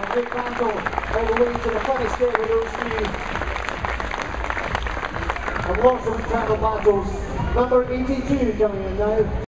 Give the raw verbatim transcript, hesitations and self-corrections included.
a big battle all the way to the finish there with those three. And lots of internal battles. Number eighty-two coming in now.